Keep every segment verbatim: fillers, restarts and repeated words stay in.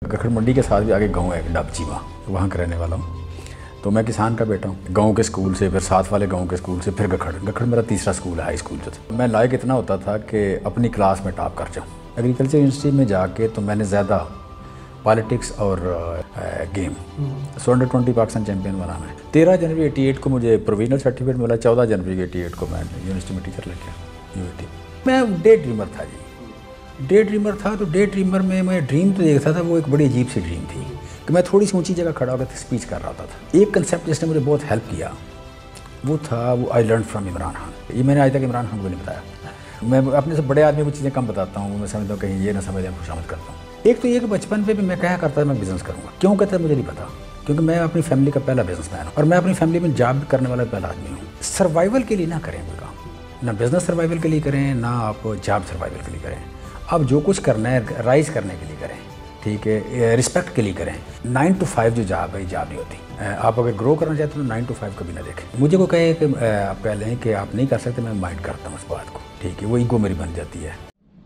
गखड़ मंडी के साथ भी आगे गांव है डाबचीमा, वहाँ का रहने वाला हूँ। तो मैं किसान का बेटा हूँ। गांव के स्कूल से फिर साथ वाले गांव के स्कूल से फिर गखड़ गखड़ मेरा तीसरा स्कूल है, हाई स्कूल जो था। मैं लायक इतना होता था कि अपनी क्लास में टॉप कर जाऊँ। एग्रीकल्चर यूनिवर्सिटी में जाके तो मैंने ज़्यादा पॉलिटिक्स और game so under twenty Pakistan champion बनाना है। तेरह जनवरी एटी एट को मुझे प्रोविजनल सर्टिफिकेट मिला, चौदह जनवरी एटी एट को मैं यूनिवर्सिटी में टीचर लग गया यूनिटी। मैं डे ड्रीमर था जी, डे ड्रीमर था। तो डे ड्रीमर में मैं ड्रीम तो देखता था, वो एक बड़ी अजीब सी ड्रीम थी कि मैं थोड़ी सी ऊंची जगह खड़ा होकर स्पीच कर रहा था। एक कंसेप्ट जिसने मुझे बहुत हेल्प किया वो था, वो I learn from Imran Khan. ये मैंने आज तक इमरान खान को नहीं बताया। मैं अपने से बड़े आदमी को चीज़ें कम बताता हूँ, मैं समझता हूँ कहीं ये ना समझ मैं खुशामद करता हूँ। एक तो ये कि बचपन पे भी मैं कहा करता था मैं बिज़नेस करूँगा। क्यों कहता है मुझे नहीं पता, क्योंकि मैं अपनी फैमिली का पहला बिजनेसमैन हूँ और मैं अपनी फैमिली में जॉब करने वाला पहला आदमी हूँ। सर्वाइवल के लिए ना करें कोई काम, ना बिज़नेस सर्वाइवल के लिए करें, ना आप जॉब सर्वाइवल के लिए करें। आप जो कुछ करना है राइज करने के लिए करें, ठीक है, रिस्पेक्ट के लिए करें। नाइन टू फाइव जो जॉब है जॉब नहीं होती। आप अगर ग्रो करना चाहते हो तो नाइन टू फाइव कभी ना देखें। मुझे को कहे कि आप कह लें कि आप नहीं कर सकते, मैं माइंड करता हूँ उस बात को, ठीक है, वो ईगो मेरी बन जाती है।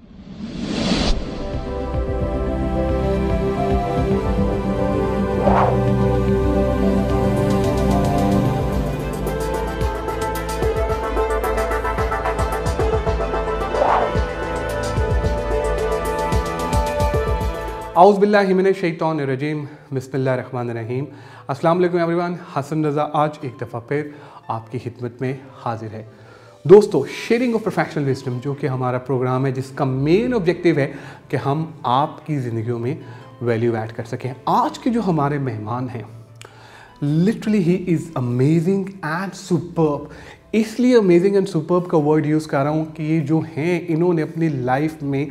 आउज़ बिल्लाहि मिनश शैतानिर रजीम, बिस्मिल्लाहिर रहमानिर रहीम। अस्सलाम वालेकुम एवरीवन, हसन रज़ा आज एक दफ़ा फिर आपकी खिदमत में हाजिर है। दोस्तों, शेयरिंग ऑफ प्रोफेशनल विजडम जो कि हमारा प्रोग्राम है जिसका मेन ऑब्जेक्टिव है कि हम आपकी ज़िंदगियों में वैल्यू ऐड कर सकें। आज के जो हमारे मेहमान हैं, literally he is amazing and superb. इसलिए अमेजिंग एंड सुपर्ब का वर्ड यूज़ कर रहा हूँ कि ये जो हैं इन्होंने अपनी लाइफ में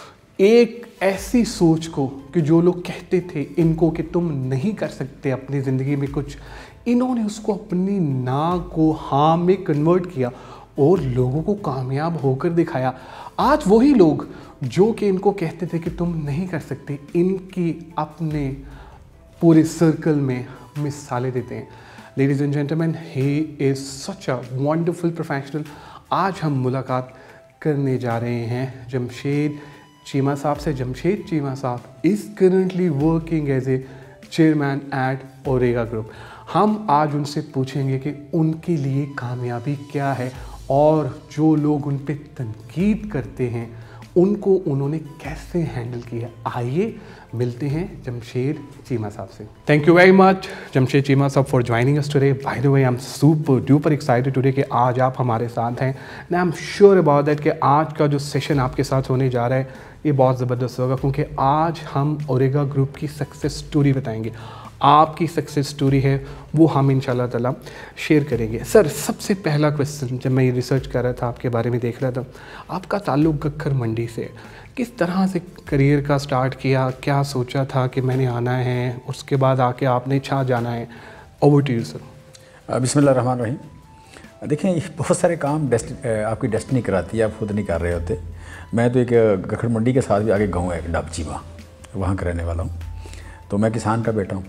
एक ऐसी सोच को कि जो लोग कहते थे इनको कि तुम नहीं कर सकते अपनी ज़िंदगी में कुछ, इन्होंने उसको अपनी ना को हाँ में कन्वर्ट किया और लोगों को कामयाब होकर दिखाया। आज वही लोग जो कि इनको कहते थे कि तुम नहीं कर सकते, इनकी अपने पूरे सर्कल में मिसालें देते हैं। Ladies and gentleman, he is such a wonderful professional. आज हम मुलाकात करने जा रहे हैं जमशेद चीमा साहब से। जमशेद चीमा साहब is currently working as a chairman at Orega group. हम आज उनसे पूछेंगे कि उनके लिए कामयाबी क्या है और जो लोग उन पे तनकीद करते हैं उनको उन्होंने कैसे हैंडल किया। आइए मिलते हैं जमशेद चीमा साहब से। Thank you very much Jamshed Cheema साहब for joining us today. By the way, I am super duper excited today कि आज आप हमारे साथ हैं। I am sure about that कि आज का जो सेशन आपके साथ होने जा रहा है ये बहुत ज़बरदस्त होगा, क्योंकि आज हम ओरेगा ग्रुप की सक्सेस स्टोरी बताएंगे। आपकी सक्सेस स्टोरी है वो हम इंशाल्लाह ताला शेयर करेंगे। सर, सबसे पहला क्वेश्चन, जब मैं ये रिसर्च कर रहा था आपके बारे में देख रहा था, आपका ताल्लुक़ गखर मंडी से, किस तरह से करियर का स्टार्ट किया, क्या सोचा था कि मैंने आना है, उसके बाद आके आपने छा जाना है। Over to you sir. बिस्मिल्लाह रहमान रहीम। देखें, बहुत सारे काम डेस्ट आपकी डेस्टिनी कराती है, आप खुद नहीं कर रहे होते। मैं तो एक गखड़ मंडी के साथ भी आगे गांव है डाबचीमा, वहाँ का रहने वाला हूँ। तो मैं किसान का बेटा हूँ।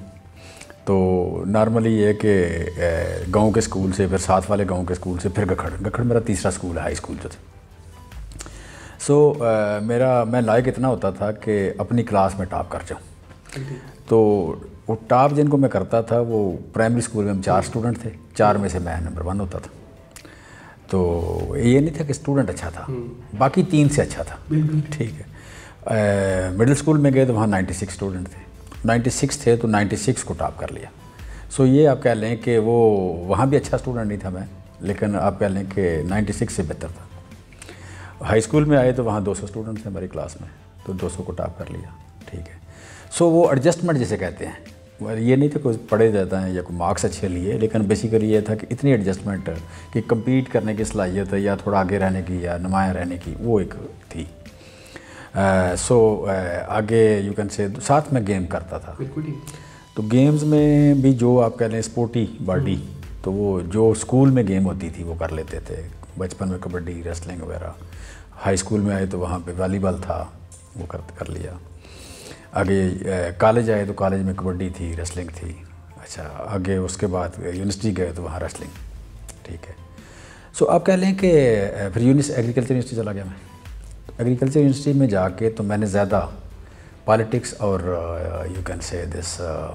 तो नॉर्मली ये कि गांव के स्कूल से फिर साथ वाले गांव के स्कूल से फिर गखड़ गखड़ मेरा तीसरा स्कूल है, हाई स्कूल जो था। सो so, मेरा मैं लायक इतना होता था कि अपनी क्लास में टॉप कर जाऊँ। तो वो टॉप जिनको मैं करता था वो प्राइमरी स्कूल में हम चार स्टूडेंट थे, चार में से मैं नंबर वन होता था। तो ये नहीं था कि स्टूडेंट अच्छा था, बाकी तीन से अच्छा था, ठीक है। मिडिल स्कूल में गए तो वहाँ छियानवे स्टूडेंट थे, छियानवे थे तो छियानवे को टॉप कर लिया। सो ये आप कह लें कि वो वहाँ भी अच्छा स्टूडेंट नहीं था मैं, लेकिन आप कह लें कि छियानवे से बेहतर था। हाई स्कूल में आए तो वहाँ दो सौ स्टूडेंट थे हमारी क्लास में, तो दो सौ को टॉप कर लिया, ठीक है। सो वो एडजस्टमेंट जिसे कहते हैं, ये नहीं था कोई पढ़े जाता है या कोई मार्क्स अच्छे लिए, लेकिन बेसिकली ये था कि इतनी एडजस्टमेंट कि कम्पीट करने की सलाहियत या थोड़ा आगे रहने की या नुमाया रहने की, वो एक थी। सो uh, so, uh, आगे यू कैन से साथ में गेम करता था। तो गेम्स में भी जो आप कह लें स्पोर्टी बॉडी, तो वो जो स्कूल में गेम होती थी वो कर लेते थे। बचपन में कबड्डी, रेसलिंग वगैरह। हाई स्कूल में आए तो वहाँ पे वॉलीबॉल था, वो कर कर लिया। आगे कॉलेज आए तो कॉलेज में कबड्डी थी, रेसलिंग थी। अच्छा, आगे उसके बाद यूनिवर्सिटी गए तो वहाँ रेसलिंग, ठीक है। सो so, आप कह लें कि फिर यूनिस एग्रीकल्चर यूनिवर्सिटी चला गया मैं। एग्रीकल्चर यूनिवर्सिटी में जाके तो मैंने ज़्यादा पॉलिटिक्स और you can say this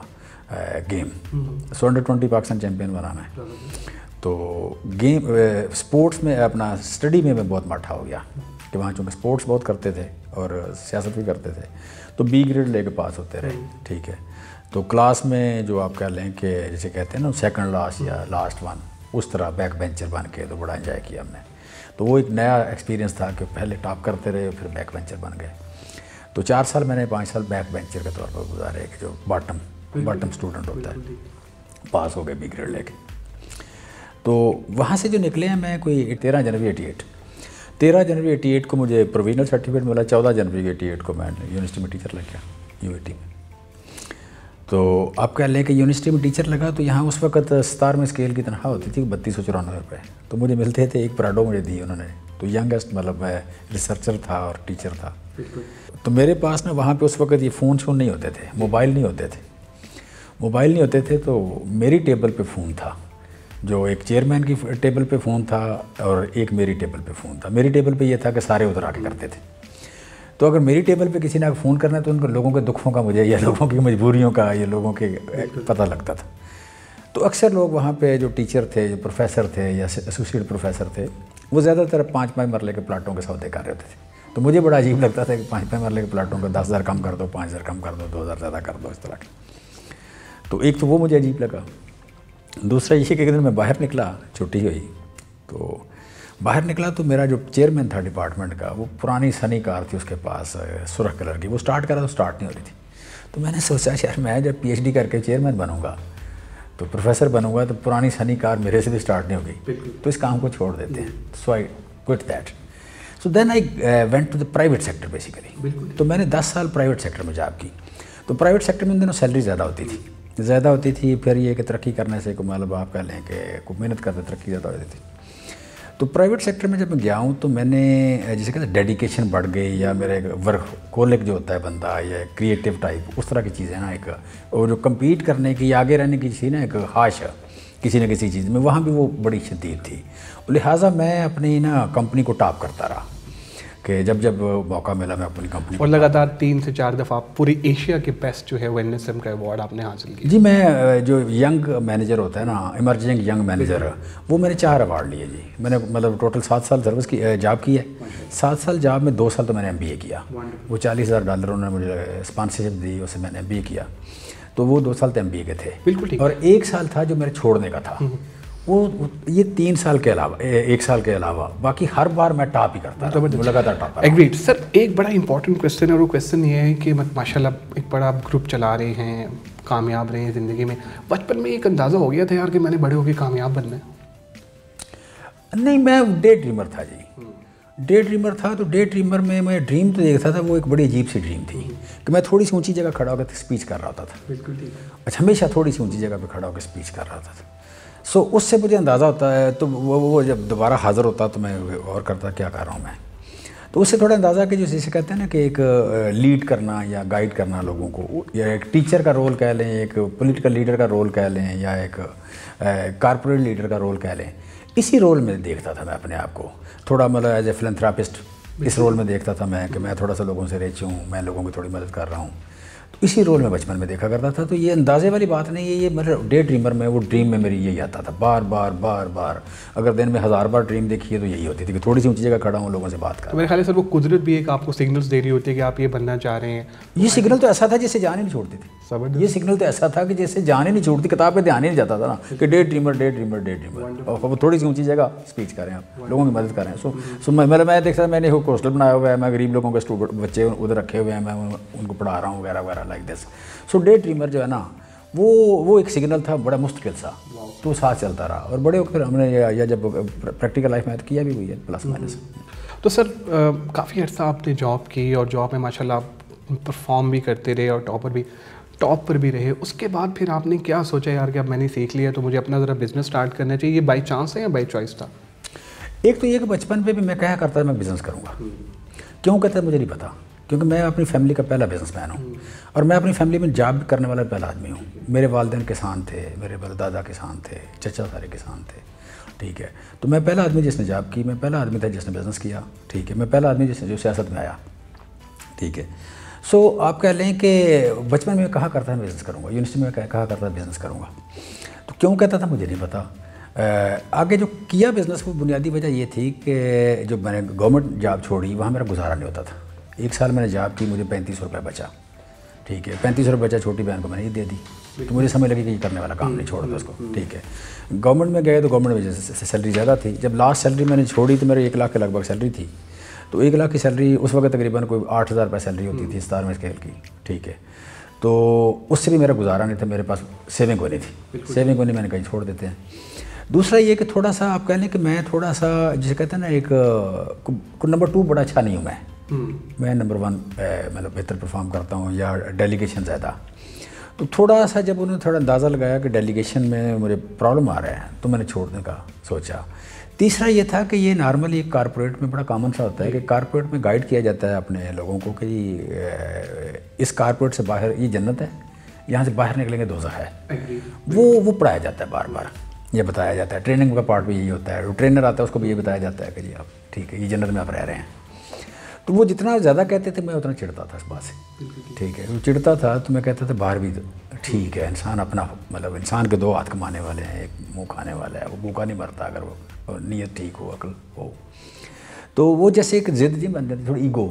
game. So under twenty Pakistan champion बनाना है, तो गेम स्पोर्ट्स में अपना स्टडी में मैं बहुत माठा हो गया कि वहाँ चूँकि स्पोर्ट्स बहुत करते थे और सियासत भी करते थे, तो बी ग्रेड लेके पास होते रहे। ठीक है, तो क्लास में जो आप कह लें कि जैसे कहते हैं ना सेकंड लास्ट या लास्ट वन, उस तरह बैक बेंचर बन के तो बड़ा एंजॉय किया हमने। तो वो एक नया एक्सपीरियंस था कि पहले टॉप करते रहे फिर बैक बेंचर बन गए। तो चार साल मैंने पाँच साल बैक बेंचर के तौर पर गुजारे कि जो बॉटम बॉटम स्टूडेंट होता है, पास हो गए बी ग्रेड लेके। तो वहाँ से जो निकले हैं मैं कोई तेरह जनवरी एटी एट तेरह जनवरी एटी एट को मुझे प्रोविजनल सर्टिफिकेट मिला। चौदह जनवरी एटी एट को मैं यूनिवर्सिटी में टीचर लग गया यू ए टी में। तो आप कह लें कि यूनिवर्सिटी में टीचर लगा तो यहाँ उस वक्त सतारहवें स्केल की तनख्वाह होती थी बत्तीस सौ चौरानवे रुपये, तो मुझे मिलते थे। एक पराडो मुझे दी उन्होंने, तो यंगेस्ट मतलब मैं रिसर्चर था और टीचर था। तो मेरे पास ना वहाँ पे उस वक्त ये फ़ोन शोन नहीं होते थे, मोबाइल नहीं होते थे मोबाइल नहीं होते थे तो मेरी टेबल पे फ़ोन था, जो एक चेयरमैन की टेबल पे फ़ोन था और एक मेरी टेबल पे फ़ोन था। मेरी टेबल पे ये था कि सारे उधर आके करते थे, तो अगर मेरी टेबल पे किसी ने फ़ोन करना है तो उनको लोगों के दुखों का मुझे या लोगों की मजबूरियों का या लोगों के पता लगता था। तो अक्सर लोग वहाँ पे जो टीचर थे, जो प्रोफेसर थे या एसोसिएट प्रोफेसर थे, वो ज़्यादातर पाँच पाँच मरले के प्लाटों के सौदे कर रहे होते थे। तो मुझे बड़ा अजीब लगता था कि पाँच पाँच मरले के प्लाटों को दस हज़ार कम कर दो, पाँच हज़ार कम कर दो, दो हज़ार ज़्यादा कर दो, इस तरह के। तो एक तो वो मुझे अजीब लगा। दूसरा ये कि एक दिन मैं बाहर निकला, छुट्टी हुई, तो बाहर निकला तो मेरा जो चेयरमैन था डिपार्टमेंट का, वो पुरानी सनी कार थी उसके पास, सुरख कलर की। वो स्टार्ट करा तो स्टार्ट नहीं हो रही थी। तो मैंने सोचा यार मैं जब पीएचडी करके चेयरमैन बनूंगा तो प्रोफेसर बनूंगा तो पुरानी सनी कार मेरे से भी स्टार्ट नहीं होगी, तो इस काम को छोड़ देते हैं। So I quit that. So then I went to the private sector basically. तो मैंने दस साल प्राइवेट सेक्टर में जॉब की। तो प्राइवेट सेक्टर में उन दिनों सैलरी ज़्यादा होती थी ज़्यादा होती थी फिर ये कि तरक्की करने से को मतलब आप कह लें कि को मेहनत करते तरक्की ज़्यादा होती थी। तो प्राइवेट सेक्टर में जब मैं गया हूँ तो मैंने जैसे कहते हैं डेडिकेशन बढ़ गई, या मेरा एक वर्क कोलिक जो होता है बंदा, या क्रिएटिव टाइप उस तरह की चीज़ें ना, एक और जो कम्पीट करने की आगे रहने की चीज़ ना, एक ख्वाहिश किसी न किसी चीज़ में, वहाँ भी वो बड़ी शदीद थी। लिहाजा मैं अपनी ना कंपनी को टॉप करता रहा कि जब जब मौका मिला मैं अपनी कंपनी। और लगातार तीन से चार दफ़ा पूरी एशिया के बेस्ट जो है वो एन एस एम का अवार्ड आपने हासिल किया। जी, मैं जो यंग मैनेजर होता है ना, इमर्जिंग यंग मैनेजर, वो मैंने चार अवार्ड लिए जी। मैंने मतलब टोटल सात साल सर्विस की जॉब की है। सात साल जॉब में दो साल तो मैंने एम बी ए किया। वो चालीस हज़ार डॉलर उन्होंने मुझे स्पॉन्सरशिप दी, उससे मैंने एम बी ए किया। तो वो दो साल तो एम बी ए के थे। बिल्कुल ठीक। और एक साल था जो मेरे छोड़ने का था, वो ये तीन साल के अलावा, एक साल के अलावा बाकी हर बार मैं टॉप ही करता था, लगातार टॉप। Agreed sir. एक बड़ा इंपॉर्टेंट क्वेश्चन है, और वो क्वेश्चन ये है कि माशाल्लाह एक बड़ा आप ग्रुप चला रहे हैं, कामयाब रहे हैं ज़िंदगी में। बचपन में एक अंदाज़ा हो गया था यार कि मैंने बड़े होकर कामयाब बनना है? नहीं, मैं डे ड्रीमर था जी। डे ड्रीमर था तो डे ड्रीमर में मैं ड्रीम तो देखता था, वो एक बड़ी अजीब सी ड्रीम थी कि मैं थोड़ी सी ऊंची जगह खड़ा होकर स्पीच कर रहा था। बिल्कुल ठीक। अच्छा, हमेशा थोड़ी सी ऊंची जगह पे खड़ा होकर स्पीच कर रहा था। सो so, उससे मुझे अंदाज़ा होता है, तो वो वो जब दोबारा हाज़िर होता तो मैं और करता क्या कर रहा हूँ मैं, तो उससे थोड़ा अंदाज़ा कि जैसे कहते हैं ना कि एक लीड करना या गाइड करना लोगों को, या एक टीचर का रोल कह लें, एक पॉलिटिकल लीडर का रोल कह लें, या एक कॉर्पोरेट लीडर का रोल कह लें, इसी रोल में देखता था मैं अपने आप को। थोड़ा मतलब एज ए फिलैंथ्रोपिस्ट इस रोल में देखता था मैं कि मैं थोड़ा सा लोगों से रिच हूँ, मैं लोगों की थोड़ी मदद कर रहा हूँ। तो इसी रोल में बचपन में देखा करता था। तो ये अंदाजे वाली बात नहीं है, ये मेरे डे ड्रीमर में, वो ड्रीम में मेरी यही आता था बार बार बार बार। अगर दिन में हज़ार बार ड्रीम देखी है तो यही होती थी कि थोड़ी सी ऊंची जगह खड़ा हूँ, लोगों से बात कर। तो मेरे ख्याल से सर वो कुदरत भी एक आपको सिग्नल्स दे रही होती है कि आप ये बनना चाह रहे हैं। ये सिग्नल तो ऐसा था जिससे जान ही नहीं छोड़ती थी। ये सिग्नल तो ऐसा था कि जैसे जान ही नहीं छोड़ती, किताब पे ध्यान ही नहीं जाता था ना कि day dreamer day dreamer day dreamer, और वो थोड़ी सी ऊंची जगह स्पीच कर रहे हैं, आप लोगों की मदद कर रहे हैं। सो सो मतलब मैं देखता, मैंने एक हॉस्टल बनाया हुआ है, मैं गरीब लोगों के स्टूडेंट बच्चे उधर रखे हुए हैं, मैं उनको पढ़ा रहा हूँ वगैरह वगैरह like this. So day dreamer जो है ना, वो वो एक सिग्नल था बड़ा मुश्किल सा, तो साथ चलता रहा। और बड़े होकर हमने या, या जब प्रैक्टिकल लाइफ में तो किया भी हुई है प्लस माइनस। तो सर काफ़ी अर्सा आपने जॉब की, और जॉब में माशाल्लाह परफॉर्म भी करते रहे और टॉपर भी टॉप पर भी रहे। उसके बाद फिर आपने क्या सोचा यार कि अब मैंने सीख लिया तो मुझे अपना ज़रा बिज़नेस स्टार्ट करना चाहिए? ये बाई चांस है या बाई चॉइस था? एक तो ये कि बचपन पे भी मैं कहा करता था मैं बिज़नेस करूँगा। क्यों कहता है मुझे नहीं पता, क्योंकि मैं अपनी फैमिली का पहला बिज़नेसमैन हूँ, और मैं अपनी फैमिली में जॉब करने वाला पहला आदमी हूँ। मेरे वालिदैन किसान थे, मेरे दादा किसान थे, चचा सारे किसान थे, ठीक है। तो मैं पहला आदमी जिसने जॉब की, मैं पहला आदमी था जिसने बिज़नेस किया, ठीक है। मैं पहला आदमी जिसने जो सियासत में आया, ठीक है। سو آپ کہہ لیں کہ بچپن میں کہا کرتا تھا بزنس کروں گا، یونیورسٹی میں کہا کرتا تھا بزنس کروں گا، تو کیوں کہتا تھا مجھے نہیں پتا۔ آگے جو کیا بزنس کو بنیادی وجہ یہ تھی کہ جو میں نے گورنمنٹ جاب چھوڑی وہاں میرا گزارا نہیں ہوتا تھا۔ ایک سال میں نے جاب کی، مجھے پینتیس روپے بچا، ٹھیک ہے، پینتیس روپے بچا، چھوٹی بہن کو میں نے یہ دے دی، تو مجھے سمجھ لگی کہ یہ کرنے والا کام نہیں، چھوڑ دو اس کو، ٹھیک ہے۔ گورنمنٹ میں گئے تو گورنمنٹ میں سیلری زیادہ تھی، جب لاسٹ سیلری میں نے چھوڑی تو میرے ایک لاکھ کے لگ بھگ سیلری تھی، تو ایک لاکھ کی سیلری اس وقت تقریباً کوئی آٹھ ہزار روپے سیلری ہوتی تھی ستارہویں اسکیل کی، ٹھیک ہے، تو اس سے بھی میرا گزارا نہیں تھا، میرے پاس سیونگ ہونی تھی، سیونگ ہونی میں نے کہیں چھوڑ دیتے ہیں۔ دوسرا یہ کہ تھوڑا سا آپ کہہ لیں کہ میں تھوڑا سا جسے کہتے ہیں نا ایک نمبر ٹو بڑا اچھا نہیں ہوں میں میں نمبر ون مطلب بہتر پرفارم کرتا ہوں یا ڈیلیگیشن زیادہ، تو تھوڑا سا جب انہوں نے تھوڑا اندازہ لگایا کہ ڈیلیگیشن میں مجھے پرابلم آ رہا ہے تو میں نے چھوڑنے کا سوچا۔ تیسرا یہ تھا کہ یہ نارملی ایک کارپوریٹ میں بڑا کامن سا ہوتا ہے کہ کارپوریٹ میں گائیڈ کیا جاتا ہے اپنے لوگوں کو کہ اس کارپوریٹ سے باہر یہ جنت ہے، یہاں سے باہر نکلیں گے دوزخ ہے، وہ وہ پڑھایا جاتا ہے بار بار، یہ بتایا جاتا ہے، ٹریننگ کا پارٹ بھی یہی ہوتا ہے، جو ٹرینر آتا ہے اس کو بھی یہ بتایا جاتا ہے کہ جی آپ ٹھیک ہے یہ جنت میں آپ رہ رہے ہیں۔ تو وہ جتنا زیادہ کہتے تھے میں اتنا چڑھتا تھا اس بات سے، ٹھیک ہے، وہ چڑھتا تھا تو میں کہتا تھا باہر بھی ٹھیک ہے، انسان اپنا مطلب انسان کے دو ہاتھ کمانے والے ہیں، ایک منہ کھانے والا ہے، وہ بھوکا نہیں مرتا اگر وہ نیت ٹھیک ہو، عقل ہو۔ تو وہ جیسے ایک ضد جی بن جاتی، تھوڑی ایگو،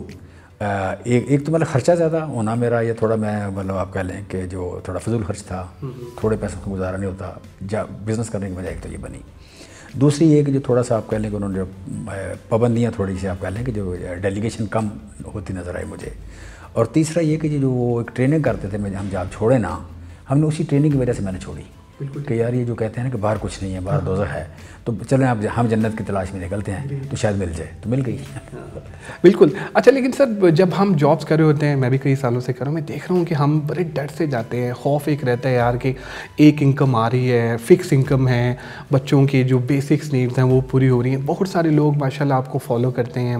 ایک ایک تو مطلب خرچہ زیادہ ہونا میرا، یا تھوڑا میں مطلب آپ کہہ لیں کہ جو تھوڑا فضول خرچ تھا، تھوڑے پیسوں کو گزارا نہیں ہوتا، جا بزنس کرنے کی وجہ ایک تو یہ بنی۔ دوسری یہ کہ جو تھوڑا سا آپ کہہ لیں کہ انہوں نے جو پابندیاں تھوڑی سی آپ کہہ لیں کہ جو ڈیلیگیشن کم ہوتی نظر آئی مجھے، اور تیسرا یہ کہ جو وہ ایک ٹریننگ کرتے تھے، ہم جاب چھوڑے نا، ہم نے اسی ٹریننگ کی وجہ سے میں نے چھوڑی کہ یار یہ جو کہتے ہیں نا کہ باہر کچھ نہیں ہے، باہر دوزخ ہے، تو چلیں اب ہم جنت کی تلاش میں نکلتے ہیں تو شاید مل جائے، تو مل گئی۔ بالکل اچھا، لیکن سر جب ہم جابس کر رہے ہوتے ہیں، میں بھی کئی سالوں سے کر رہا ہوں، میں دیکھ رہا ہوں کہ ہم بڑے ڈر سے جاتے ہیں، خوف ایک رہتا ہے یار کہ ایک انکم آ رہی ہے، فکس انکم ہے، بچوں کی جو بیسکس نیڈز ہیں وہ پوری ہو رہی ہیں۔ بہت سارے لوگ ماشاء اللہ آپ کو فالو کرتے ہیں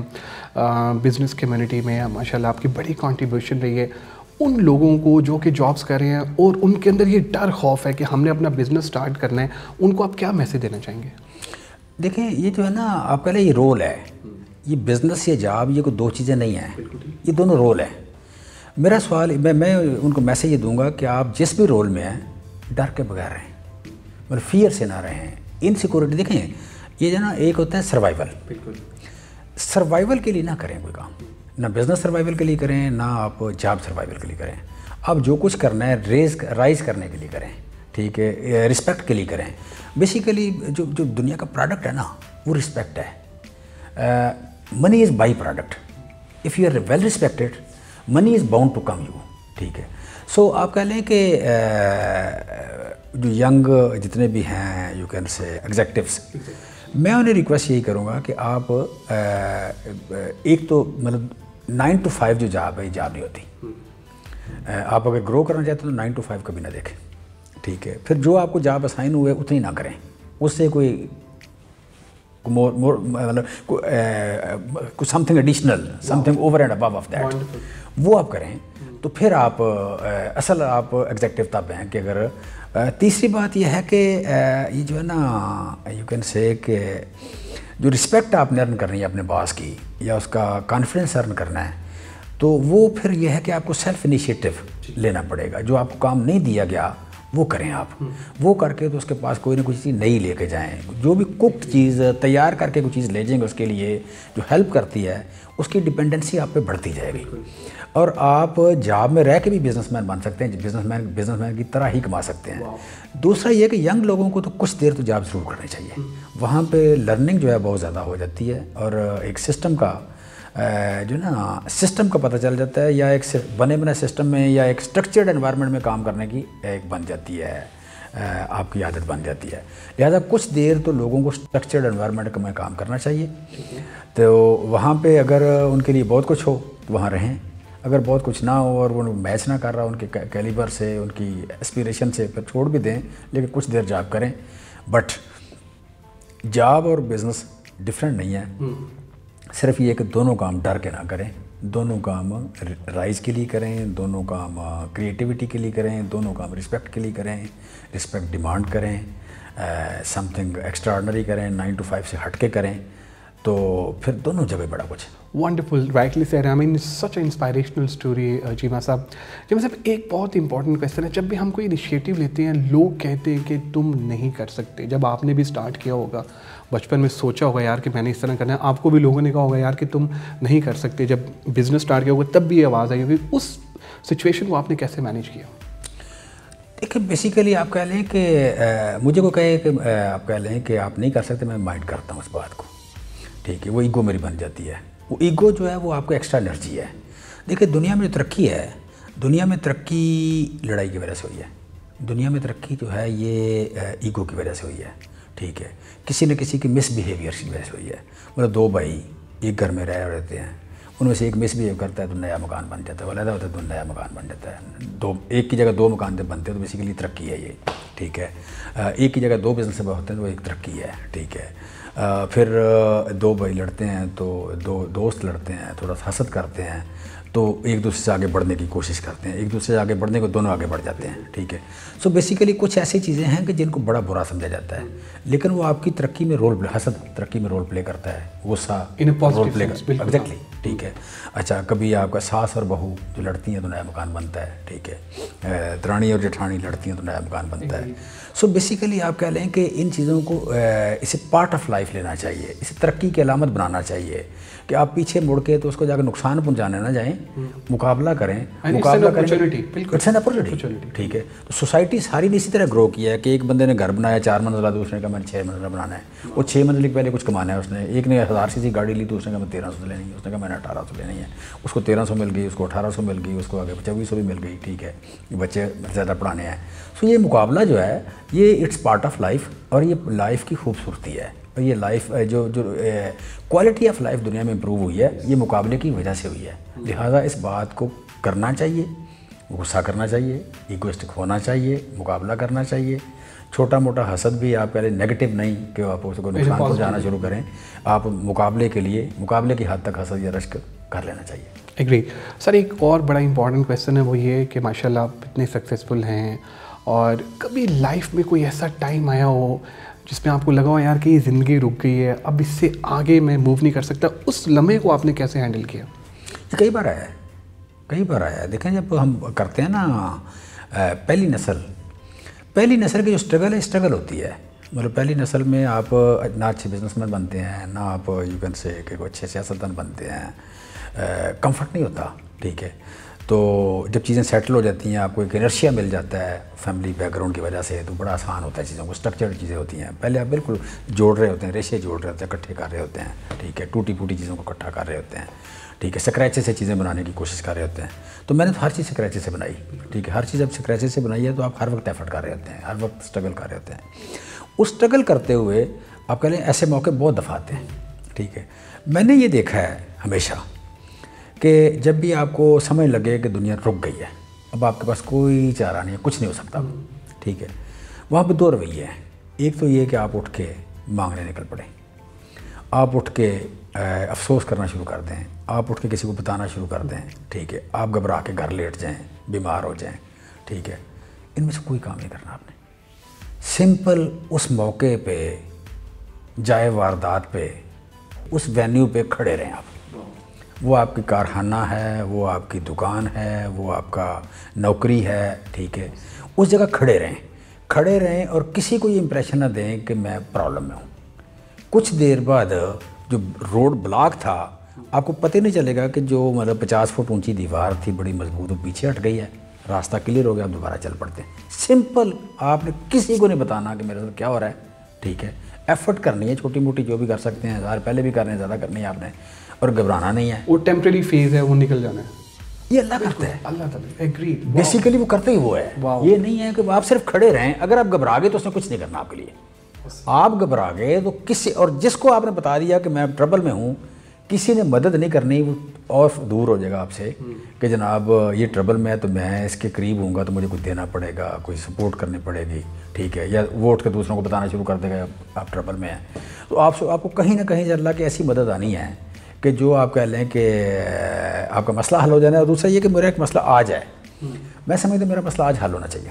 بزنس کمیونٹی میں، ماشاء اللہ آپ کی بڑی کنٹریبیوشن رہی ہے۔ ان لوگوں کو جو کہ جابس کر رہے ہیں اور ان کے اندر یہ ڈر خوف ہے کہ ہم نے اپنا بزنس سٹارٹ کرنا ہے، ان کو آپ کیا میسج دینا چاہیں گے؟ دیکھیں یہ جو ہے نا آپ کہہ لیں یہ رول ہے، یہ بزنس یا جاب یہ کوئی دو چیزیں نہیں ہیں، یہ دونوں رول ہیں۔ میرا سوال میں میں ان کو میسج یہ دوں گا کہ آپ جس بھی رول میں ہیں ڈر کے بغیر رہیں، مطلب فیئر سے نہ رہیں، انسیکورٹی۔ دیکھیں یہ جو ہے نا ایک ہوتا ہے سروائیول، سروائیول کے لیے نہ کریں کوئی کام، نہ بزنس سروائیول کے لیے کریں، نہ آپ جاب سروائیول کے لیے کریں۔ آپ جو کچھ کرنا ہے ریز رائز کرنے کے لیے کریں، ٹھیک ہے، رسپیکٹ کے لیے کریں۔ بیسیکلی جو جو دنیا کا پروڈکٹ ہے نا وہ رسپیکٹ ہے، money is by product, if you are well respected money is bound to come you, ٹھیک ہے۔ سو آپ کہہ لیں کہ جو ینگ جتنے بھی ہیں یو کین سے ایگزیکٹوس، میں انہیں ریکویسٹ یہی کروں گا کہ آپ ایک تو مطلب نائن ٹو فائیو جو جاب ہے یہ جاب نہیں ہوتی، آپ اگر گرو کرنا چاہتے ہیں تو نائن ٹو فائیو کبھی نہ دیکھیں، ٹھیک ہے۔ پھر جو آپ کو جاب اسائن ہوئے اتنی نہ کریں، اس سے کوئی مور مور مطلب کوئی something additional, something over and above of that, وہ آپ کریں تو پھر آپ اصل آپ ایگزیکٹو تب ہیں کہ اگر۔ تیسری بات یہ ہے کہ یہ جو ہے نا یو کین سے کہ جو رسپیکٹ آپ نے ارن کرنی ہے اپنے باس کی یا اس کا کانفیڈنس ارن کرنا ہے، تو وہ پھر یہ ہے کہ آپ کو سیلف انیشیٹو لینا پڑے گا، جو آپ کو کام نہیں دیا گیا وہ کریں آپ، وہ کر کے تو اس کے پاس کوئی نہ کوئی چیز نئی لے کے جائیں، جو بھی کوکڈ چیز تیار کر کے کوئی چیز لے جائیں گے اس کے لیے جو ہیلپ کرتی ہے، اس کی ڈپینڈنسی آپ پہ بڑھتی جائے گی، اور آپ جاب میں رہ کے بھی بزنس مین بن سکتے ہیں، بزنس مین بزنس مین کی طرح ہی کما سکتے ہیں۔ دوسرا یہ کہ ینگ لوگوں کو تو کچھ دیر تو جاب ضرور کرنی چاہیے، وہاں پہ لرننگ جو ہے بہت زیادہ ہو جاتی ہے، اور ایک سسٹم کا جو نا سسٹم کا پتہ چل جاتا ہے، یا ایک بنے بنے سسٹم میں یا ایک اسٹرکچرڈ انوائرمنٹ میں کام کرنے کی ایک بن جاتی ہے، آپ کی عادت بن جاتی ہے۔ لہٰذا کچھ دیر تو لوگوں کو اسٹرکچرڈ انوائرمنٹ میں کام کرنا چاہیے، تو وہاں پہ اگر ان کے لیے بہت کچھ ہو تو وہاں رہیں، اگر بہت کچھ نہ ہو اور وہ میچ نہ کر رہا ان کے کیلیبر سے، ان کی اسپیریشن سے، پھر چھوڑ بھی دیں، لیکن کچھ دیر جاب کریں۔ بٹ جاب اور بزنس ڈفرینٹ نہیں ہے، صرف یہ کہ دونوں کام ڈر کے نہ کریں، دونوں کام رائز کے لیے کریں، دونوں کام کریٹیوٹی کے لیے کریں، دونوں کام رسپیکٹ کے لیے کریں، رسپیکٹ ڈیمانڈ کریں، سم تھنگ ایکسٹرا آرڈنری کریں، نائن ٹو فائیو سے ہٹ کے کریں، تو پھر دونوں جگہ بڑا کچھ ہے. Wonderful, rightly said. I mean, it's such an inspirational story, جیما صاحب. جیما صاحب ایک بہت امپورٹنٹ کویسچن ہے, جب بھی ہم کوئی انیشیٹو لیتے ہیں لوگ کہتے ہیں کہ تم نہیں کر سکتے. جب آپ نے بھی اسٹارٹ کیا ہوگا بچپن میں سوچا ہوگا یار کہ میں نے اس طرح کرنا ہے, آپ کو بھی لوگوں نے کہا ہوگا یار کہ تم نہیں کر سکتے. جب بزنس اسٹارٹ کیا ہوگا تب بھی یہ آواز آئی ہوگی. اس سچویشن کو آپ نے کیسے مینیج کیا؟ دیکھیں بیسیکلی آپ کہہ لیں کہ مجھے کو کہے کہ آپ کہہ لیں کہ آپ نہیں کر سکتے, میں مائنڈ کرتا ہوں اس بات کو, ٹھیک ہے. وہ ایگو میری بن جاتی ہے. وہ ایگو جو ہے وہ آپ کو ایکسٹرا انرجی ہے. دیکھیں دنیا میں جو ترقی ہے, دنیا میں ترقی لڑائی کی وجہ سے ہوئی ہے. دنیا میں ترقی جو ہے یہ ایگو کی وجہ سے ہوئی ہے, ٹھیک ہے. کسی نہ کسی کی مس بیہیویئر کی وجہ سے ہوئی ہے. مطلب دو بھائی ایک گھر میں رہ رہتے ہیں, ان میں سے ایک مس بہیو کرتا ہے تو نیا مکان بن جاتا ہے, علیحدہ ہوتا ہے تو نیا مکان بن جاتا ہے. دو ایک کی جگہ دو مکان جب بنتے ہیں تو بیسیکلی ترقی ہے یہ, ٹھیک ہے. ایک کی جگہ دو بزنس ہوتے ہیں تو وہ ایک ترقی ہے, ٹھیک ہے. پھر دو بھائی لڑتے ہیں تو دو دوست لڑتے ہیں, تھوڑا سا حسد کرتے ہیں تو ایک دوسرے سے آگے بڑھنے کی کوشش کرتے ہیں, ایک دوسرے سے آگے بڑھنے کو دونوں آگے بڑھ جاتے ہیں, ٹھیک ہے. سو بیسیکلی کچھ ایسی چیزیں ہیں کہ جن کو بڑا برا سمجھا جاتا ہے, لیکن وہ آپ کی ترقی میں رول پلے, حسد ترقی میں رول پلے کرتا ہے, غصہ رول پلے کرتا ہے, ایگزیکٹلی, ٹھیک ہے. اچھا کبھی آپ کا ساس اور بہو جو لڑتی ہیں تو نیا مکان بنتا ہے, ٹھیک ہے. درانی اور جٹھانی لڑتی ہیں تو نیا مکان بنتا ہے. سو بیسیکلی آپ کہہ لیں کہ ان چیزوں کو اسے پارٹ آف لائف لینا چاہیے, اسے ترقی کی علامت بنانا چاہیے کہ آپ پیچھے مڑ کے تو اس کو جا کے نقصان پہنچانے نہ جائیں, مقابلہ کریں. مقابلہ کریں, اٹس این اپرچونٹی, ٹھیک ہے. تو سوسائٹی ساری نے اسی طرح گرو کیا ہے کہ ایک بندے نے گھر بنایا چار منزلہ, دوسرے کا میں نے چھ منزلہ بنانا ہے. وہ چھ منزل کے پہلے کچھ کمانا ہے اس نے. ایک نے ہزار سی سی گاڑی لی, دوسرے کا میں تیرہ سو لینی ہے, اس نے کہا میں نے اٹھارہ سو لینی ہے. اس کو تیرہ سو مل گئی, اس کو اٹھارہ سو مل گئی, اس کو آگے چوبیس سو بھی مل گئی, ٹھیک ہے. بچے زیادہ پڑھانے ہیں. سو یہ مقابلہ جو ہے یہ اٹس پارٹ آف لائف, اور یہ لائف کی خوبصورتی ہے. اور یہ لائف جو جو کوالٹی آف لائف دنیا میں امپروو ہوئی ہے یہ مقابلے کی وجہ سے ہوئی ہے. لہٰذا اس بات کو کرنا چاہیے, غصہ کرنا چاہیے, ایگوسٹک ہونا چاہیے, مقابلہ کرنا چاہیے. چھوٹا موٹا حسد بھی آپ پہلے نیگیٹو نہیں کہ آپ اس کو نقصان پہنچانا شروع کریں. آپ مقابلے کے لیے مقابلے کی حد تک حسد یا رشک کر لینا چاہیے. Agree sir. ایک اور بڑا امپورٹنٹ کویسچن ہے, وہ یہ کہ ماشاء اللہ آپ اتنے سکسیزفل ہیں, اور کبھی لائف میں کوئی ایسا ٹائم آیا ہو جس میں آپ کو لگا ہو یار کہ یہ زندگی رک گئی ہے, اب اس سے آگے میں موو نہیں کر سکتا, اس لمحے کو آپ نے کیسے ہینڈل کیا؟ کئی بار آیا ہے, کئی بار آیا ہے. دیکھیں جب ہم کرتے ہیں نا پہلی نسل, پہلی نسل کی جو اسٹرگل ہے اسٹرگل ہوتی ہے. مطلب پہلی نسل میں آپ نہ اچھے بزنس مین بنتے ہیں, نہ آپ یو کین سے کہ کوئی اچھے سیاستدان بنتے ہیں, کمفرٹ نہیں ہوتا, ٹھیک ہے. تو جب چیزیں سیٹل ہو جاتی ہیں, آپ کو ایک انرشیا مل جاتا ہے فیملی بیک گراؤنڈ کی وجہ سے, تو بڑا آسان ہوتا ہے چیزوں کو, اسٹرکچرڈ چیزیں ہوتی ہیں. پہلے آپ بالکل جوڑ رہے ہوتے ہیں, ریشے جوڑ رہے ہوتے ہیں, اکٹھے کر رہے ہوتے ہیں, ٹھیک ہے. ٹوٹی پھوٹی چیزوں کو اکٹھا کر رہے ہوتے ہیں, ٹھیک ہے. سکریچے سے چیزیں بنانے کی کوشش کر رہے ہوتے ہیں. تو میں نے تو ہر چیز سکریچے سے بنائی, ٹھیک ہے. ہر چیز اب سکریچے سے بنائی ہے تو آپ ہر وقت ایفرٹ کر رہے ہوتے ہیں, ہر وقت اسٹرگل کر رہے ہوتے ہیں. اس اسٹرگل کرتے ہوئے آپ کہہ لیں ایسے موقع بہت دفعہ آتے ہیں, ٹھیک ہے. میں نے یہ دیکھا ہے ہمیشہ کہ جب بھی آپ کو سمجھ لگے کہ دنیا رک گئی ہے, اب آپ کے پاس کوئی چارہ نہیں ہے, کچھ نہیں ہو سکتا, ٹھیک ہے, وہاں پہ دو رویے ہیں. ایک تو یہ کہ آپ اٹھ کے مانگنے نکل پڑیں, آپ اٹھ کے افسوس کرنا شروع کر دیں, آپ اٹھ کے کسی کو بتانا شروع کر دیں, ٹھیک ہے. آپ گھبرا کے گھر لیٹ جائیں, بیمار ہو جائیں, ٹھیک ہے. ان میں سے کوئی کام نہیں کرنا آپ نے. سمپل اس موقع پہ, جائے واردات پہ, اس وینیو پہ کھڑے رہیں آپ. وہ آپ کی کارخانہ ہے, وہ آپ کی دکان ہے, وہ آپ کا نوکری ہے, ٹھیک ہے. اس جگہ کھڑے رہیں, کھڑے رہیں اور کسی کو یہ امپریشن نہ دیں کہ میں پرابلم میں ہوں. کچھ دیر بعد جو روڈ بلاک تھا, آپ کو پتہ نہیں چلے گا کہ جو مطلب پچاس فٹ اونچی دیوار تھی بڑی مضبوط, وہ پیچھے ہٹ گئی ہے, راستہ کلیئر ہو گیا, آپ دوبارہ چل پڑتے ہیں. سمپل, آپ نے کسی کو نہیں بتانا کہ میرے ساتھ کیا ہو رہا ہے, ٹھیک ہے. ایفرٹ کرنی ہے, چھوٹی موٹی جو بھی کر سکتے ہیں, ہزار پہلے بھی کرنے ہیں, زیادہ کرنی ہے آپ نے, اور گھبرانا نہیں ہے. وہ ٹیمپریری فیز ہے, وہ نکل جانا ہے, یہ اللہ کرتا ہے. اللہ تعالیٰ ایگری, بیسیکلی وہ کرتے ہی وہ ہے. یہ نہیں ہے کہ آپ صرف کھڑے رہیں. اگر آپ گھبرا گئے تو اس نے کچھ نہیں کرنا آپ کے لیے. آپ گھبرا گئے تو کسی, اور جس کو آپ نے بتا دیا کہ میں ٹربل میں ہوں, کسی نے مدد نہیں کرنی, وہ اور دور ہو جائے گا آپ سے کہ جناب یہ ٹربل میں ہے تو میں اس کے قریب ہوں گا تو مجھے کچھ دینا پڑے گا, کوئی سپورٹ کرنی پڑے گی, ٹھیک ہے. یا وہ اٹھ کے دوسروں کو بتانا شروع کر دے گا آپ ٹربل میں ہیں. تو آپ آپ کو کہیں نہ کہیں اللہ کی ایسی مدد آنی ہے کہ جو آپ کہہ لیں کہ آپ کا مسئلہ حل ہو جانا ہے. اور دوسرا یہ کہ میرا ایک مسئلہ آ جائے, میں سمجھتا میرا مسئلہ آج حل ہونا چاہیے,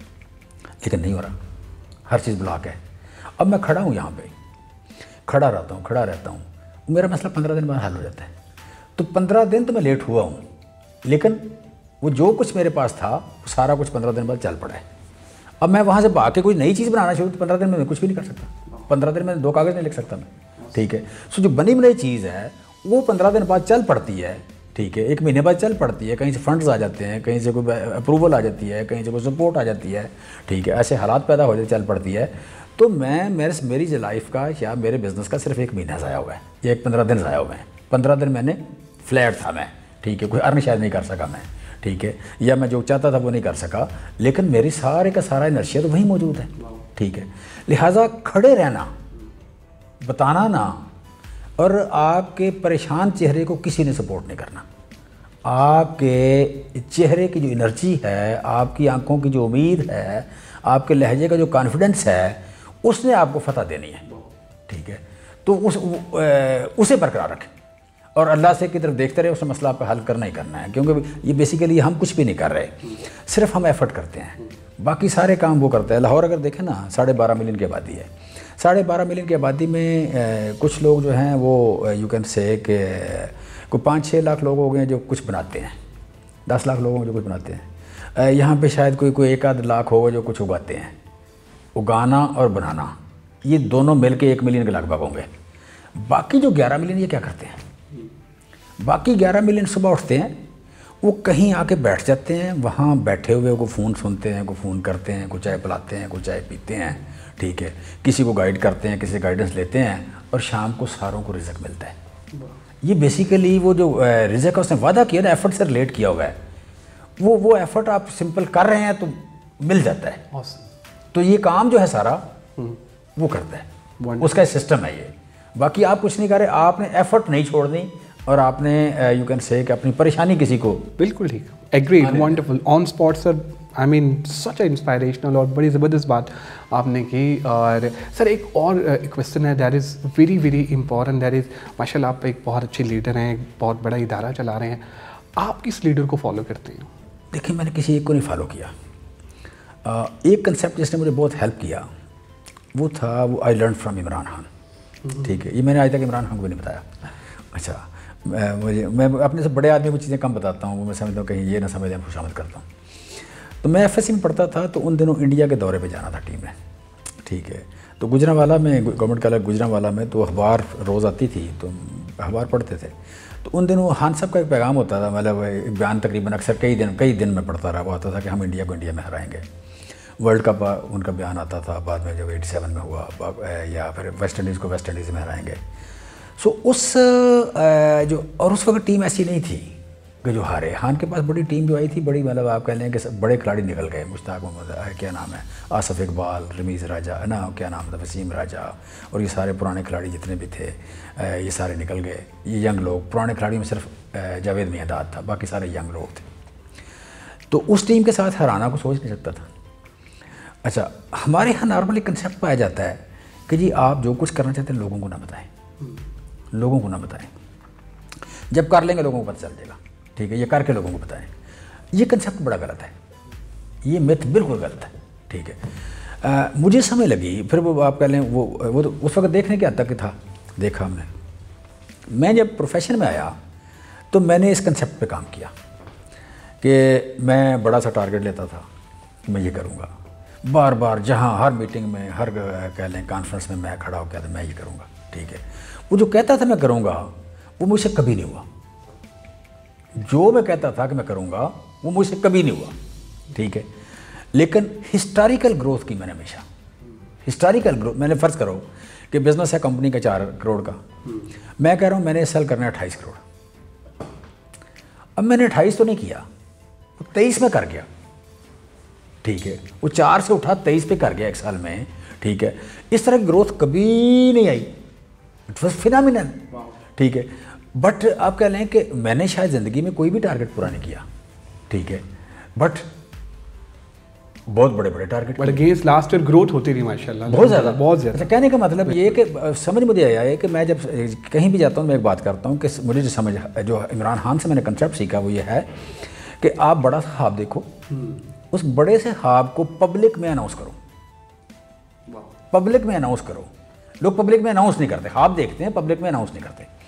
لیکن نہیں ہو رہا, ہر چیز بلاک ہے. اب میں کھڑا ہوں یہاں پہ, کھڑا رہتا ہوں کھڑا رہتا ہوں میرا مسئلہ پندرہ دن بعد حل ہو جاتا ہے. تو پندرہ دن تو میں لیٹ ہوا ہوں, لیکن وہ جو کچھ میرے پاس تھا وہ سارا کچھ پندرہ دن بعد چل پڑا ہے. اب میں وہاں سے بھاگ کے کوئی نئی چیز بنانا شروع تو پندرہ دن میں کچھ بھی نہیں کر سکتا, پندرہ دن میں دو کاغذ نہیں لکھ سکتا میں, ٹھیک ہے. سو جو بنی بنائی چیز ہے وہ پندرہ دن بعد چل پڑتی ہے, ٹھیک ہے, ایک مہینے بعد چل پڑتی ہے, کہیں سے فنڈز آ جاتے ہیں, کہیں سے کوئی اپروول آ جاتی ہے, کہیں سے کوئی سپورٹ آ جاتی ہے, ٹھیک ہے, ایسے حالات پیدا ہو جاتے چل پڑتی ہے. تو میں میرے میری جو لائف کا یا میرے بزنس کا صرف ایک مہینہ ضائع ہوا ہے یا ایک پندرہ دن ضائع ہوئے ہیں. پندرہ دن میں نے فلیٹ تھا میں, ٹھیک ہے, کوئی ارن شاید نہیں کر سکا میں, ٹھیک ہے, یا میں جو چاہتا تھا وہ نہیں کر سکا, لیکن میری سارے کا سارا انرشیا تو وہیں موجود ہے, ٹھیک ہے. لہٰذا کھڑے رہنا, بتانا نا, اور آپ کے پریشان چہرے کو کسی نے سپورٹ نہیں کرنا. آپ کے چہرے کی جو انرجی ہے, آپ کی آنکھوں کی جو امید ہے, آپ کے لہجے کا جو کانفیڈنس ہے, اس نے آپ کو فتح دینی ہے, ٹھیک ہے. تو اس اسے برقرار رکھیں اور اللہ سے کی طرف دیکھتے رہے, اس مسئلہ آپ کا حل کرنا ہی کرنا ہے. کیونکہ یہ بیسیکلی ہم کچھ بھی نہیں کر رہے, صرف ہم ایفرٹ کرتے ہیں, باقی سارے کام وہ کرتے ہیں. لاہور اگر دیکھیں نا, ساڑھے بارہ ملین کی آبادی ہے. ساڑھے بارہ ملین کی آبادی میں کچھ لوگ جو ہیں وہ یو کین سے کہ کوئی پانچ چھ لاکھ لوگ ہو گئے جو کچھ بناتے ہیں, دس لاکھ لوگ جو کچھ بناتے ہیں. یہاں پہ شاید کوئی کوئی ایک آدھ لاکھ ہوگا جو کچھ اگاتے ہیں. اگانا اور بنانا یہ دونوں مل کے ایک ملین کے لگ بھگ ہوں گے. باقی جو گیارہ ملین یہ کیا کرتے ہیں؟ باقی گیارہ ملین صبح اٹھتے ہیں, وہ کہیں آ کے بیٹھ جاتے ہیں, وہاں بیٹھے ہوئے کوئی فون سنتے ہیں, کوئی فون کرتے ہیں, کوئی چائے پلاتے ہیں, کوئی چائے پیتے ہیں, ٹھیک ہے, کسی کو گائیڈ کرتے ہیں, کسی سے گائیڈنس لیتے ہیں, اور شام کو ساروں کو رزق ملتا ہے. یہ بیسیکلی وہ جو رزق اس نے وعدہ کیا نا, ایفرٹ سے ریلیٹ کیا ہوا ہے, وہ وہ ایفرٹ آپ سمپل کر رہے ہیں تو مل جاتا ہے. تو یہ کام جو ہے سارا وہ کرتا ہے, اس کا سسٹم ہے یہ. باقی آپ کچھ نہیں کر رہے, آپ نے ایفرٹ نہیں چھوڑنی, اور آپ نے یو کین سے کہ اپنی پریشانی کسی کو. بالکل ٹھیک, agreed, wonderful, on spot sir. I mean such a inspirational اور بڑی زبردست بات آپ نے کی. اور سر ایک اور کویسچن ہے that is very very important, that is ماشاء اللہ آپ ایک بہت اچھے لیڈر ہیں, ایک بہت بڑا ادارہ چلا رہے ہیں. آپ کس لیڈر کو فالو کرتے ہیں؟ دیکھیں میں نے کسی ایک کو نہیں فالو کیا. ایک کنسیپٹ جس نے مجھے بہت ہیلپ کیا وہ تھا, وہ I learn from Imran Khan, ٹھیک ہے. یہ میں نے آج تک عمران خان کو بھی نہیں بتایا. اچھا, مجھے میں اپنے سے بڑے آدمی کو چیزیں کم بتاتا ہوں, وہ میں سمجھتا ہوں کہیں یہ نہ سمجھیں, خوشامد کرتا ہوں. تو میں ایف ایس سی میں پڑھتا تھا, تو ان دنوں انڈیا کے دورے پہ جانا تھا ٹیم میں, ٹھیک ہے. تو گجرانوالا میں, گورنمنٹ کالج گجرانوالا میں, تو اخبار روز آتی تھی, تو اخبار پڑھتے تھے. تو ان دنوں خان صاحب کا ایک پیغام ہوتا تھا, مطلب بیان تقریباً اکثر کئی دن کئی دن میں پڑھتا رہا. وہ آتا تھا کہ ہم انڈیا کو انڈیا میں ہرائیں گے. ورلڈ کپ ان کا بیان آتا تھا بعد میں, جب ایٹی سیون میں ہوا, یا پھر ویسٹ انڈیز کو ویسٹ انڈیز میں ہرائیں گے. سو اس جو, اور اس وقت ٹیم ایسی نہیں تھی کہ جو ہارے. خان کے پاس بڑی ٹیم جو آئی تھی, بڑی, مطلب آپ کہہ لیں کہ بڑے کھلاڑی نکل گئے. مشتاق محمد, کیا نام ہے, آصف اقبال, رمیز راجہ, نا کیا نام تھا, وسیم راجہ, اور یہ سارے پرانے کھلاڑی جتنے بھی تھے یہ سارے نکل گئے. یہ ینگ لوگ, پرانے کھلاڑیوں میں صرف جاوید میاں تھا, باقی سارے ینگ لوگ تھے. تو اس ٹیم کے ساتھ ہرانا کو سوچ نہیں سکتا تھا. اچھا, ہمارے یہاں نارملی کنسیپٹ پایا جاتا ہے کہ جی آپ جو کچھ کرنا چاہتے ہیں لوگوں کو نہ بتائیں, لوگوں کو نہ بتائیں, جب کر لیں گے لوگوں کو پتہ چل جائے گا, ٹھیک ہے, یہ کر کے لوگوں کو بتائیں. یہ کنسیپٹ بڑا غلط ہے, یہ میتھ بالکل غلط ہے, ٹھیک ہے. مجھے سمجھ لگی, پھر وہ آپ کہہ لیں وہ وہ تو اس وقت دیکھنے کے حد تک تھا, دیکھا ہم نے. میں جب پروفیشن میں آیا تو میں نے اس کنسیپٹ پہ کام کیا کہ میں بڑا سا ٹارگیٹ لیتا تھا, میں یہ کروں گا. بار بار جہاں ہر میٹنگ میں, ہر کہہ لیں کانفرنس میں میں کھڑا ہو کہتا میں یہ کروں گا, ٹھیک ہے. وہ جو کہتا تھا میں کروں گا وہ مجھ سے کبھی نہیں ہوا. جو میں کہتا تھا کہ میں کروں گا وہ مجھ سے کبھی نہیں ہوا, ٹھیک ہے. لیکن ہسٹوریکل گروتھ کی میں نے ہمیشہ, ہسٹوریکل گروتھ, میں نے فرض کرو کہ بزنس ہے کمپنی کا چار کروڑ کا, میں کہہ رہا ہوں میں نے سیل کرنا ہے اٹھائیس کروڑ. اب میں نے اٹھائیس تو نہیں کیا, وہ تیئیس میں کر گیا, ٹھیک ہے. وہ چار سے اٹھا تیئیس پہ کر گیا ایک سال میں, ٹھیک ہے. اس طرح کی گروتھ کبھی نہیں آئی, اٹ واز فینامینل, ٹھیک ہے. بٹ آپ کہہ لیں کہ میں نے شاید زندگی میں کوئی بھی ٹارگیٹ پورا نہیں کیا, ٹھیک ہے, بٹ بہت بڑے بڑے target, but against last year growth ہوتی رہی ماشاء اللہ, بہت زیادہ بہت زیادہ. اچھا, کہنے کا مطلب یہ کہ سمجھ مجھے آیا ہے کہ میں جب کہیں بھی جاتا ہوں میں ایک بات کرتا ہوں کہ مجھے جو سمجھ, جو عمران خان سے میں نے کنسیپٹ سیکھا وہ یہ ہے کہ آپ بڑا سا خواب دیکھو, اس بڑے سے خواب کو پبلک میں اناؤنس کرو, پبلک میں اناؤنس کرو. لوگ پبلک میں اناؤنس نہیں کرتے, خواب دیکھتے ہیں, پبلک میں اناؤنس نہیں کرتے.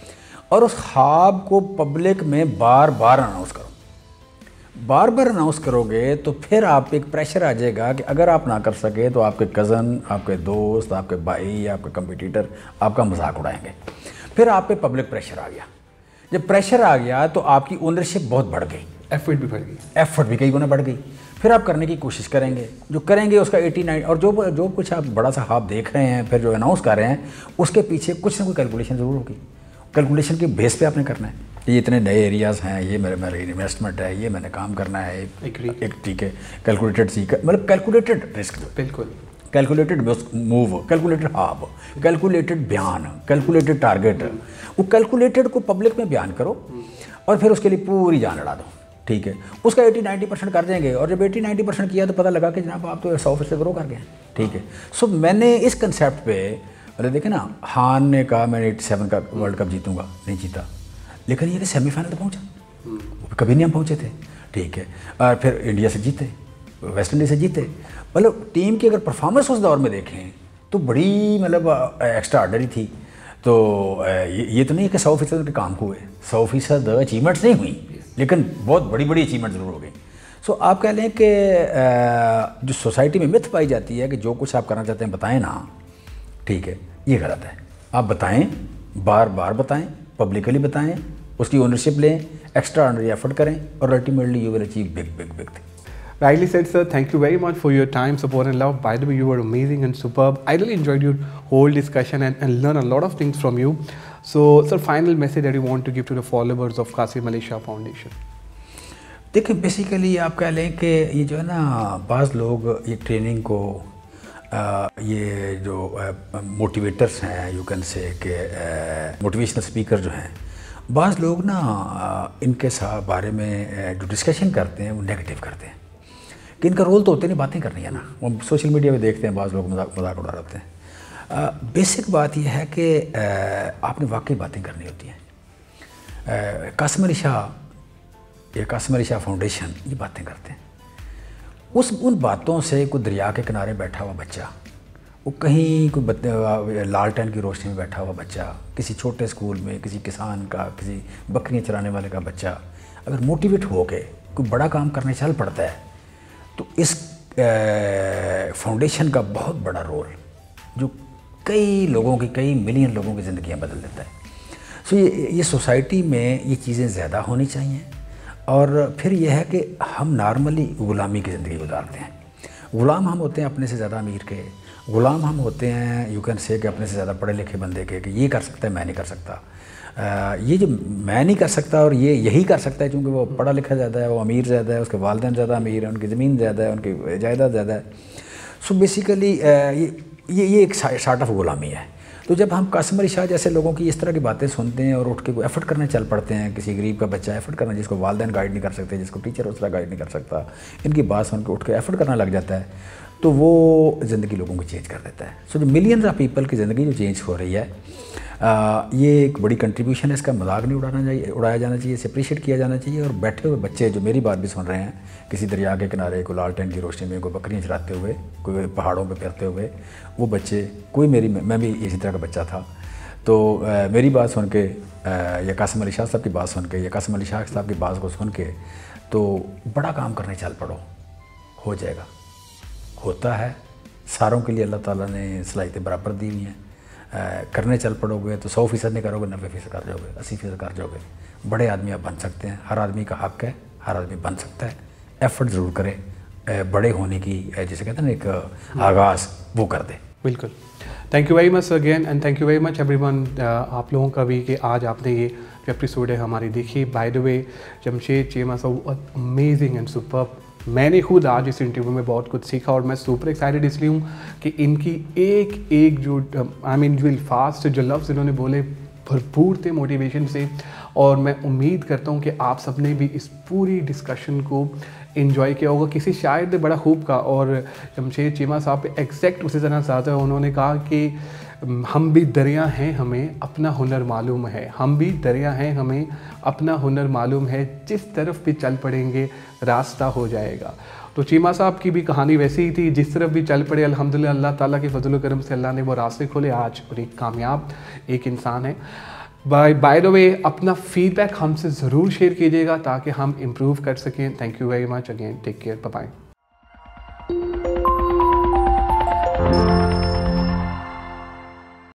اور اس خواب کو پبلک میں بار بار اناؤنس کرو. بار بار اناؤنس کرو گے تو پھر آپ پہ ایک پریشر آ جائے گا کہ اگر آپ نہ کر سکے تو آپ کے کزن, آپ کے دوست, آپ کے بھائی, آپ کے کمپٹیٹر آپ کا مذاق اڑائیں گے. پھر آپ پہ پبلک پریشر آ گیا. جب پریشر آ گیا تو آپ کی اونرشپ بہت بڑھ گئی, ایفرٹ بھی بڑھ گئی, ایفرٹ بھی کئی گنا بڑھ گئی. پھر آپ کرنے کی کوشش کریں گے, جو کریں گے اس کا ایٹی نائن, اور جو جو کچھ آپ بڑا سا خواب دیکھ رہے ہیں پھر جو اناؤنس کر رہے ہیں اس کے پیچھے کچھ نہ کوئی کیلکولیشن ضرور ہوگی. کیلکولیشن کے بیس پہ آپ نے کرنا ہے. یہ اتنے نئے ایریاز ہیں, یہ میرے میرے انویسٹمنٹ ہے, یہ میں نے کام کرنا ہے, ایک ٹھیک ہے کیلکولیٹڈ سی, مطلب کیلکولیٹڈ رسک, بالکل کیلکولیٹڈ موو, کیلکولیٹڈ ہاب, کیلکولیٹڈ بیان, کیلکولیٹڈ ٹارگیٹ. وہ کیلکولیٹڈ کو پبلک میں بیان کرو اور پھر اس کے لیے پوری جان لڑا دو. ٹھیک ہے, اس کا ایٹی نائنٹی پرسینٹ کر دیں گے, اور جب ایٹی نائنٹی پرسینٹ کیا تو پتہ لگا کہ جناب آپ تو سو فیصد گرو کر گئے. ٹھیک ہے, سو میں نے اس کنسیپٹ پہ مطلب دیکھیں نا, ہان نے کہا میں ایٹی سیون کا ورلڈ کپ جیتوں گا, نہیں جیتا, لیکن یہ کہ سیمی فائنل تک پہنچا, کبھی نہیں ہم پہنچے تھے. ٹھیک ہے, اور پھر انڈیا سے جیتے, ویسٹ انڈیز سے جیتے. مطلب ٹیم کی اگر پرفارمنس اس دور میں دیکھیں تو بڑی مطلب ایکسٹرا آرڈنری تھی. تو یہ تو نہیں کہ سو فیصد کے کام ہوئے, سو فیصد اچیومنٹس نہیں ہوئی, لیکن بہت بڑی بڑی اچیومنٹ ضرور ہو گئی. سو آپ کہہ لیں کہ جو سوسائٹی میں متھ پائی جاتی ہے کہ جو کچھ آپ کرنا چاہتے ہیں بتائیں نا, ٹھیک ہے, یہ غلط ہے. آپ بتائیں, بار بار بتائیں, پبلکلی بتائیں, اس کی اونرشپ لیں, ایکسٹرا آرڈنری ایفرٹ کریں, اور ultimately you will achieve big big big thing. Rightly said, sir. Thank you very much for your time, support and love. By the way, you were amazing and superb. I really enjoyed your whole discussion and, and learned a lot of things from you. So, sir, final message that you want to give to the followers of Qasim Ali Shah Foundation. دیکھیں basically آپ کہہ لیں کہ یہ جو ہے نا, بعض لوگ یہ ٹریننگ کو یہ جو موٹیویٹرس ہیں, یو کین سے کہ موٹیویشنل اسپیکر جو ہیں, بعض لوگ نا ان کے ساتھ بارے میں جو ڈسکشن کرتے ہیں وہ نیگیٹو کرتے ہیں کہ ان کا رول تو ہوتے نہیں, باتیں کرنی ہے نا. وہ سوشل میڈیا پہ دیکھتے ہیں بعض لوگ مذاق مذاق اڑا رہتے ہیں. بیسک بات یہ ہے کہ آپ نے واقعی باتیں کرنی ہوتی ہیں. قاسم علی شاہ یا قاسم علی شاہ فاؤنڈیشن یہ باتیں کرتے ہیں. اس ان باتوں سے کوئی دریا کے کنارے بیٹھا ہوا بچہ, وہ کہیں کوئی لالٹین کی روشنی میں بیٹھا ہوا بچہ, کسی چھوٹے اسکول میں کسی کسان کا, کسی بکریاں چرانے والے کا بچہ اگر موٹیویٹ ہو کے کوئی بڑا کام کرنے چل پڑتا ہے تو اس فاؤنڈیشن کا بہت بڑا رول جو کئی لوگوں کی, کئی ملین لوگوں کی زندگیاں بدل دیتا ہے. سو یہ یہ سوسائٹی میں یہ چیزیں زیادہ ہونی چاہیے. اور پھر یہ ہے کہ ہم نارملی غلامی کی زندگی گزارتے ہیں. غلام ہم ہوتے ہیں اپنے سے زیادہ امیر کے, غلام ہم ہوتے ہیں یو کین سے کہ اپنے سے زیادہ پڑھے لکھے بندے کے, کہ یہ کر سکتا ہے میں نہیں کر سکتا. یہ جو میں نہیں کر سکتا اور یہ یہی کر سکتا ہے کیونکہ وہ پڑھا لکھا زیادہ ہے, وہ امیر زیادہ ہے, اس کے والدین زیادہ امیر ہیں, ان کی زمین زیادہ ہے, ان کی جائیداد زیادہ ہے. سو بیسیکلی یہ یہ ایک سارٹ آف غلامی ہے. تو جب ہم قاسم علی شاہ جیسے لوگوں کی اس طرح کی باتیں سنتے ہیں اور اٹھ کے کوئی ایفرٹ کرنے چل پڑتے ہیں, کسی غریب کا بچہ ایفرٹ کرنا جس کو والدین گائیڈ نہیں کر سکتے, جس کو ٹیچر اس طرح گائیڈ نہیں کر سکتا, ان کی بات سن کے اٹھ کے ایفرٹ کرنا لگ جاتا ہے, تو وہ زندگی لوگوں کو چینج کر دیتا ہے. سو جو ملینز آف پیپل کی زندگی جو چینج ہو رہی ہے, یہ ایک بڑی کنٹریبیوشن ہے. اس کا مذاق نہیں اڑانا چاہیے, اڑایا جانا چاہیے, اسے اپریشیٹ کیا جانا چاہیے. اور بیٹھے ہوئے بچے جو میری بات بھی سن رہے ہیں, کسی دریا کے کنارے, کوئی لالٹین کی روشنی میں, کوئی بکریاں چراتے ہوئے, کوئی پہاڑوں پہ پھرتے ہوئے, وہ بچے, کوئی میری میں بھی اسی طرح کا بچہ تھا, تو میری بات سن کے یا قاسم علی شاہ صاحب کی بات سن کے یا قاسم علی شاہ صاحب کی بات کو سن کے تو بڑا کام کرنے چل پڑو, ہو جائے گا. ہوتا ہے, ساروں کے لیے اللہ تعالیٰ نے صلاحیتیں برابر دی ہوئی ہیں. کرنے چل پڑو گے تو سو فیصد نہیں کرو گے, نوے فیصد کر جاؤ گے, اسی فیصد کر جاؤ گے. بڑے آدمی آپ بن سکتے ہیں, ہر آدمی کا حق ہے, ہر آدمی بن سکتا ہے. ایفرٹ ضرور کرے, بڑے ہونے کی جسے کہتے ہیں نا ایک آغاز, وہ کر دے. بالکل. Thank you very much again and thank you very much everyone, آپ لوگوں کا بھی کہ آج آپ نے یہ جو ایپیسوڈ ہے ہماری دیکھی. By the way Jamshed Cheema صاحب امیزنگ اینڈ سپرب. میں نے خود آج اس انٹرویو میں بہت کچھ سیکھا اور میں سپر ایکسائٹیڈ اس لیے ہوں کہ ان کی ایک ایک جو آئی مین جو الفاظ جو لفظ انہوں نے بولے بھرپور تھے موٹیویشن سے. اور میں امید کرتا ہوں کہ آپ سب نے بھی اس پوری ڈسکشن کو انجوائے کیا ہوگا. کسی شاعر نے بڑا خوب کہا, اور جمشید چیمہ صاحب پہ ایگزیکٹ اسی طرح زیادہ انہوں نے کہا کہ ہم بھی دریا ہیں, ہمیں اپنا ہنر معلوم ہے. ہم بھی دریا ہیں, ہمیں اپنا ہنر معلوم ہے. جس طرف بھی چل پڑیں گے راستہ ہو جائے گا. تو چیمہ صاحب کی بھی کہانی ویسی ہی تھی, جس طرف بھی چل پڑے الحمدللہ اللہ تعالیٰ کے فضل و کرم سے اللہ نے وہ راستے کھولے. آج اور ایک کامیاب ایک انسان ہے. बाय बाय द वे अपना फीडबैक हमसे ज़रूर शेयर कीजिएगा ताकि हम इम्प्रूव कर सकें. Thank you very much again. Take care. Bye bye.